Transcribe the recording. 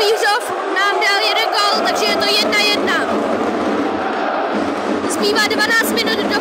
Vířov nám dal jeden gól, takže je to 1-1. Zbývá 12 minut